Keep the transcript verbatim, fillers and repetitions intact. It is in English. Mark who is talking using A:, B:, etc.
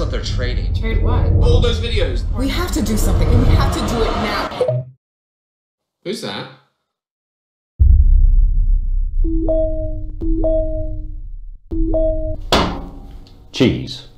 A: what they're trading.
B: Trade what?
C: All those videos.
B: We have to do something, and we have to do it now.
C: Who's that?
D: Cheese.